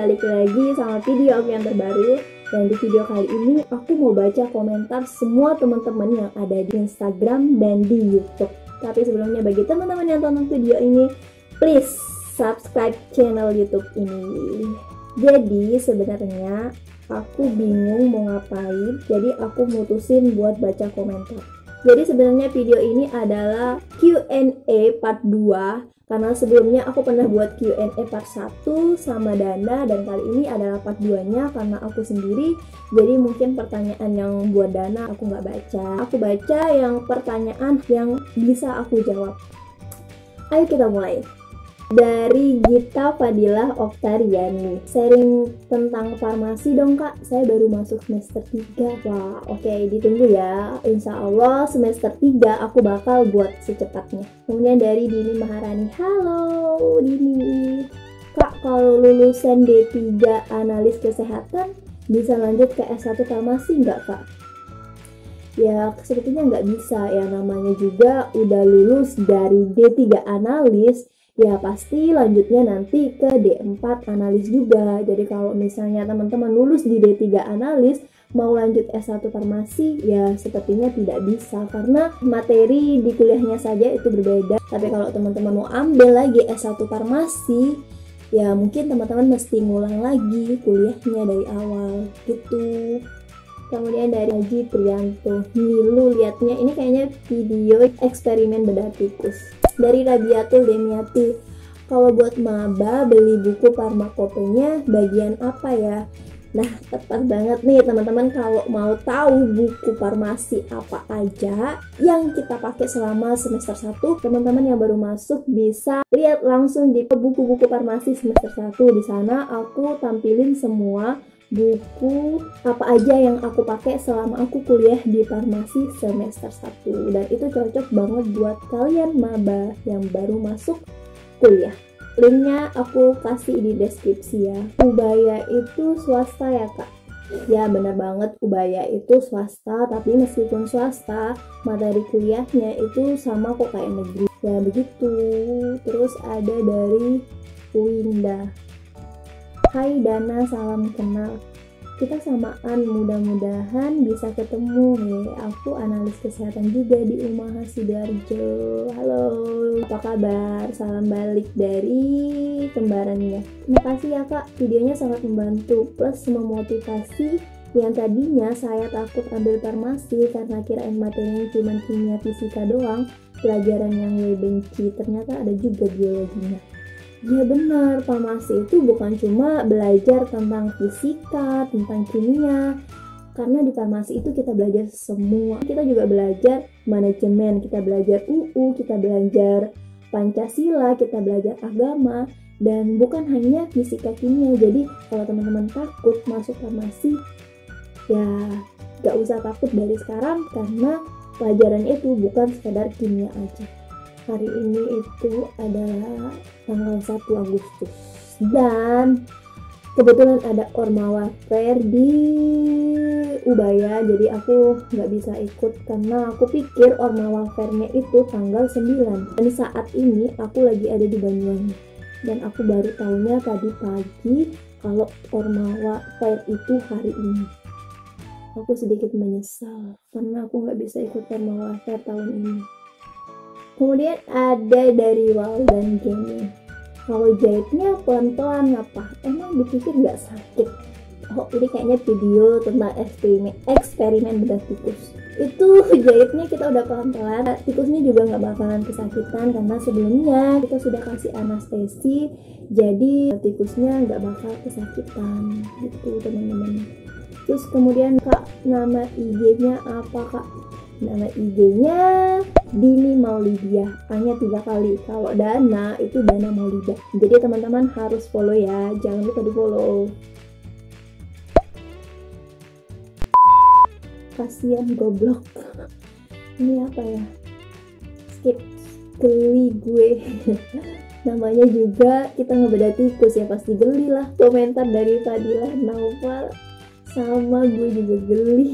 balik lagi sama video aku yang terbaru. Dan di video kali ini aku mau baca komentar semua teman-teman yang ada di Instagram dan di YouTube. Tapi sebelumnya bagi teman-teman yang tonton video ini, please subscribe channel YouTube ini. Jadi sebenarnya aku bingung mau ngapain, jadi aku mutusin buat baca komentar. Jadi sebenarnya video ini adalah Q&A part 2, karena sebelumnya aku pernah buat Q&A part 1 sama Dana, dan kali ini adalah part 2-nya karena aku sendiri. Jadi mungkin pertanyaan yang buat Dana aku nggak baca. Aku baca yang pertanyaan yang bisa aku jawab. Ayo kita mulai. Dari Gita Fadilah Oktariani, sharing tentang farmasi dong kak, saya baru masuk semester 3. Wah oke, ditunggu ya, insya Allah semester 3 aku bakal buat secepatnya. Kemudian dari Dini Maharani, halo Dini, kak kalau lulusan D3 analis kesehatan bisa lanjut ke S1 farmasi nggak kak? Ya sebetulnya nggak bisa ya, namanya juga udah lulus dari D3 analis, ya pasti lanjutnya nanti ke D4 analis juga. Jadi kalau misalnya teman-teman lulus di D3 analis mau lanjut S1 farmasi, ya sepertinya tidak bisa karena materi di kuliahnya saja itu berbeda. Tapi kalau teman-teman mau ambil lagi S1 farmasi, ya mungkin teman-teman mesti ngulang lagi kuliahnya dari awal gitu. Kemudian dari Haji Prianto, Nilu liatnya ini kayaknya video eksperimen bedah tikus. Dari Rabiatul Demiati, kalau buat maba beli buku farmakopenya bagian apa ya? Nah tepat banget nih teman-teman, kalau mau tahu buku farmasi apa aja yang kita pakai selama semester 1, teman-teman yang baru masuk bisa lihat langsung di buku-buku farmasi semester 1. Di sana aku tampilin semua buku apa aja yang aku pakai selama aku kuliah di farmasi semester 1, dan itu cocok banget buat kalian maba yang baru masuk kuliah. Linknya aku kasih di deskripsi ya. Ubaya itu swasta ya kak? Ya benar banget, Ubaya itu swasta, tapi meskipun swasta materi kuliahnya itu sama kok kayak negeri ya begitu. Terus ada dari Winda, hai Dana, salam kenal. Kita samaan, mudah-mudahan bisa ketemu nih. Aku analis kesehatan juga di Umaha Sidoarjo. Halo, apa kabar? Salam balik dari kembarannya. Terima kasih ya kak, videonya sangat membantu plus memotivasi. Yang tadinya saya takut ambil farmasi karena kirain materinya cuma kimia fisika doang, pelajaran yang gue benci, ternyata ada juga biologinya. Ya benar, farmasi itu bukan cuma belajar tentang fisika, tentang kimia. Karena di farmasi itu kita belajar semua. Kita juga belajar manajemen, kita belajar UU, kita belajar Pancasila, kita belajar agama. Dan bukan hanya fisika kimia. Jadi kalau teman-teman takut masuk farmasi, ya gak usah takut dari sekarang, karena pelajaran itu bukan sekadar kimia aja. Hari ini itu adalah tanggal 1 Agustus dan kebetulan ada Ormawa Fair di Ubaya, jadi aku nggak bisa ikut karena aku pikir Ormawa Fair-nya itu tanggal 9, dan saat ini aku lagi ada di Banyuwangi dan aku baru tahunya tadi pagi kalau Ormawa Fair itu hari ini. Aku sedikit menyesal karena aku nggak bisa ikut Ormawa Fair tahun ini. Kemudian ada dari Waldan Gaming, kalau jahitnya pelan-pelan ngapa? Emang dipikir nggak sakit? Oh ini kayaknya video tentang eksperimen bedah tikus. Itu jahitnya kita udah pelan-pelan, tikusnya juga nggak bakalan kesakitan karena sebelumnya kita sudah kasih anestesi, jadi tikusnya nggak bakal kesakitan gitu teman-teman. Terus kemudian kak, nama IG-nya apa kak? Nama IG-nya Dini Maulidia, hanya 3 kali. Kalau Dana itu Dana Maulida. Jadi teman-teman harus follow ya, jangan lupa di follow. Kasian goblok. Ini apa ya? Skip, geli gue. Namanya juga kita ngebedah tikus ya, pasti geli lah. Komentar dari Fadilah Naufal, sama gue juga geli.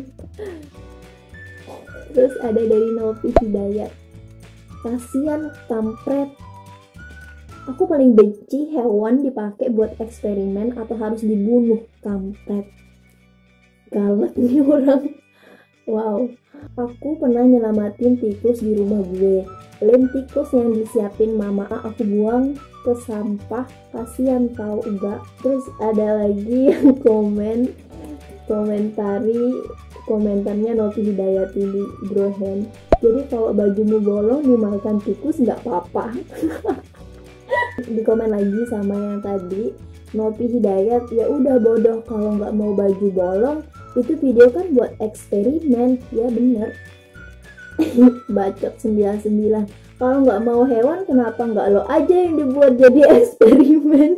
Terus ada dari Novi Hidayat, kasian kampret, Aku paling benci hewan dipakai buat eksperimen atau harus dibunuh. Kampret. Galak nih orang. Wow. Aku pernah nyelamatin tikus di rumah gue. Lem tikus yang disiapin mama aku buang ke sampah, kasihan tahu enggak. Terus ada lagi yang komentarnya Novi Hidayati di Brohen. Jadi kalau bajumu bolong dimakan tikus nggak apa-apa. Di komen lagi sama yang tadi Novi Hidayat, ya udah bodoh kalau nggak mau baju bolong, itu video kan buat eksperimen. Ya bener. Bacot 99. Kalau nggak mau hewan, kenapa nggak lo aja yang dibuat jadi eksperimen?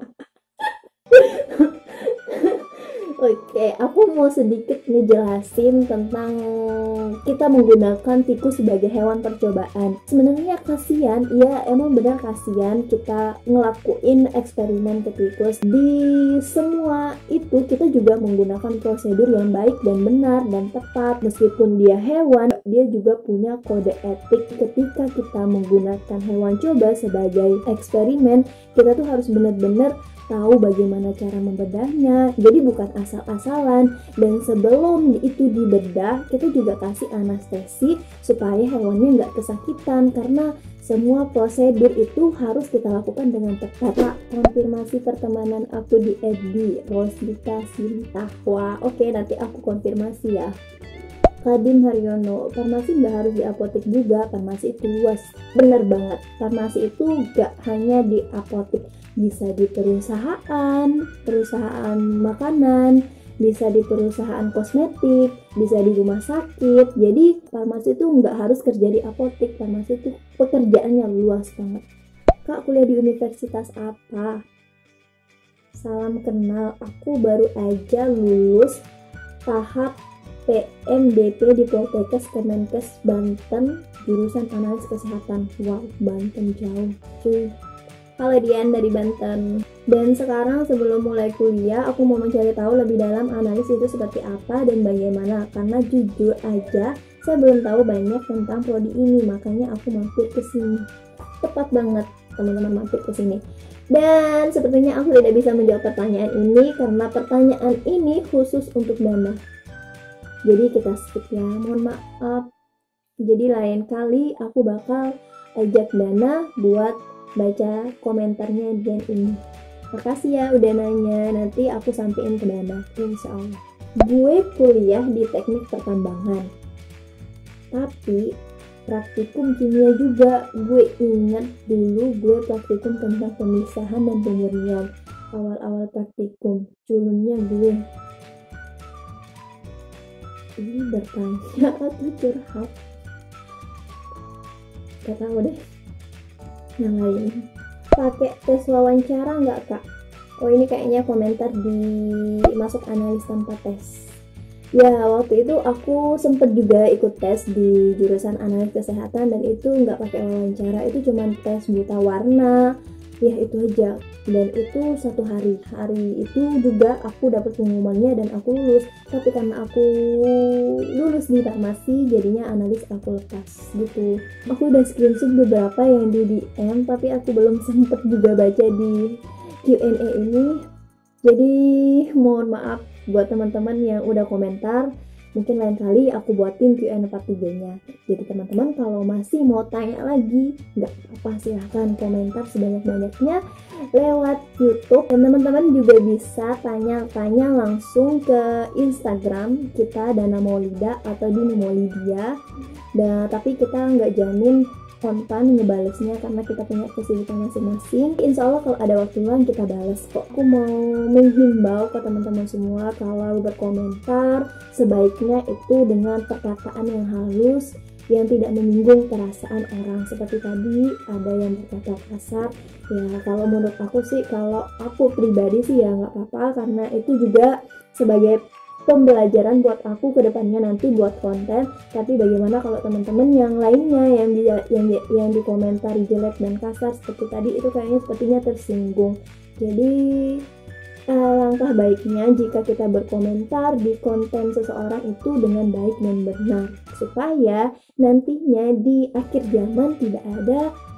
Oke, aku mau sedikit ngejelasin tentang kita menggunakan tikus sebagai hewan percobaan. Sebenarnya kasihan, iya emang benar kasihan kita ngelakuin eksperimen ke tikus. Di semua itu kita juga menggunakan prosedur yang baik dan benar dan tepat. Meskipun dia hewan, dia juga punya kode etik. Ketika kita menggunakan hewan coba sebagai eksperimen, kita tuh harus benar-benar tahu bagaimana cara membedahnya. Jadi bukan asal-asalan, dan sebelum itu dibedah kita juga kasih anestesi supaya hewannya nggak kesakitan, karena semua prosedur itu harus kita lakukan dengan tepat. Konfirmasi pertemanan aku di FB Roslita Sinta. Wah, oke, nanti aku konfirmasi ya. Kadim Haryono, farmasi nggak harus di apotek juga, farmasi itu luas. Bener banget, farmasi itu nggak hanya di apotek, bisa di perusahaan makanan, bisa di perusahaan kosmetik, bisa di rumah sakit. Jadi farmasi itu nggak harus kerja di apotek, farmasi itu pekerjaannya luas banget. Kak, kuliah di universitas apa? Salam kenal, aku baru aja lulus tahap PMDP di Poltekkes Kemenkes Banten, jurusan analis kesehatan. Wow, Banten jauh cuy. Halo Dian dari Banten. Dan sekarang sebelum mulai kuliah, aku mau mencari tahu lebih dalam analis itu seperti apa dan bagaimana. Karena jujur aja, saya belum tahu banyak tentang prodi ini, makanya aku mampir ke sini. Tepat banget teman-teman mampir ke sini. Dan sepertinya aku tidak bisa menjawab pertanyaan ini karena pertanyaan ini khusus untuk Dana. Jadi kita skip ya, mohon maaf. Jadi lain kali aku bakal ajak Dana buat baca komentarnya Dian ini. Makasih ya udah nanya, nanti aku sampein ke Dana, insya Allah. Gue kuliah di teknik pertambangan, tapi praktikum kimia juga. Gue ingat dulu gue praktikum tentang pemisahan dan pemurnian. Awal-awal praktikum, culunnya gue. Ini bertanya atau curhat? Gak tahu deh. Yang lain, pakai tes wawancara nggak kak? Oh, ini kayaknya komentar di masuk analis tanpa tes. Ya, waktu itu aku sempet juga ikut tes di jurusan analis kesehatan, dan itu nggak pakai wawancara, itu cuma tes buta warna. Ya itu aja, dan itu 1 hari itu juga aku dapat pengumumannya dan aku lulus. Tapi karena aku lulus di farmasi, jadinya analis aku lepas gitu. Aku udah screenshot beberapa yang di DM, tapi aku belum sempet juga baca di Q&A ini. Jadi mohon maaf buat teman-teman yang udah komentar. Mungkin lain kali aku buatin Q&A part 3-nya. Jadi teman-teman kalau masih mau tanya lagi, nggak apa-apa, silahkan komentar sebanyak-banyaknya lewat YouTube. Dan teman-teman juga bisa tanya-tanya langsung ke Instagram kita, Dana Maulida atau Dini Maulidia. Dan tapi kita nggak jamin kontan ngebalesnya karena kita punya kesibukan masing-masing. Insya Allah kalau ada waktu luang kita balas kok. Aku mau menghimbau ke teman-teman semua, kalau berkomentar sebaiknya itu dengan perkataan yang halus, yang tidak menyinggung perasaan orang. Seperti tadi ada yang berkata kasar, ya kalau menurut aku sih, kalau aku pribadi sih ya nggak apa-apa, karena itu juga sebagai pembelajaran buat aku ke depannya nanti buat konten. Tapi bagaimana kalau teman-teman yang lainnya yang dikomentari jelek dan kasar seperti tadi, itu kayaknya sepertinya tersinggung. Jadi langkah baiknya jika kita berkomentar di konten seseorang itu dengan baik dan benar, supaya nantinya di akhir zaman tidak ada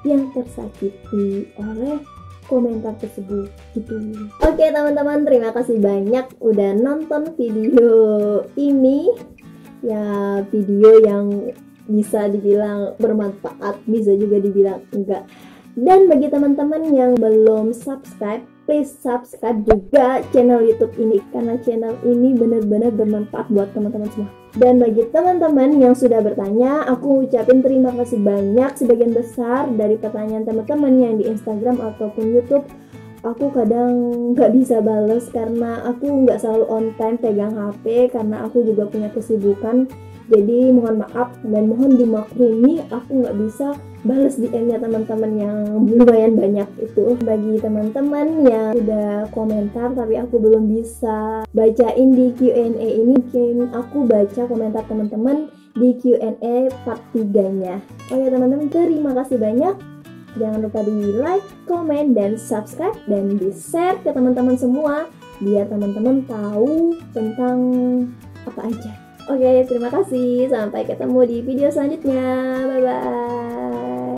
yang tersakiti oleh komentar tersebut gitu. Oke teman-teman, terima kasih banyak udah nonton video ini ya, video yang bisa dibilang bermanfaat, bisa juga dibilang enggak. Dan bagi teman-teman yang belum subscribe, please subscribe juga channel YouTube ini, karena channel ini benar-benar bermanfaat buat teman-teman semua. Dan bagi teman-teman yang sudah bertanya, aku ucapin terima kasih banyak. Sebagian besar dari pertanyaan teman-teman yang di Instagram ataupun YouTube, aku kadang nggak bisa bales karena aku nggak selalu on time pegang HP, karena aku juga punya kesibukan. Jadi mohon maaf dan mohon dimaklumi, aku nggak bisa balas DM-nya teman-teman yang lumayan banyak itu. Bagi teman-teman yang udah komentar tapi aku belum bisa bacain di Q&A ini, mungkin aku baca komentar teman-teman di Q&A part 3-nya. Oke teman-teman, terima kasih banyak. Jangan lupa di like, komen, dan subscribe, dan di share ke teman-teman semua biar teman-teman tahu tentang apa aja. Oke, terima kasih. Sampai ketemu di video selanjutnya. Bye-bye.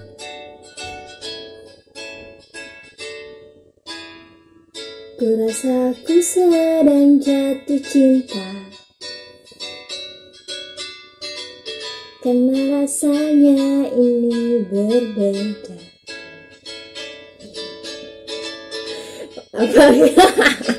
Kurasa ku sedang jatuh cinta, karena rasanya ini berbeda. Apa?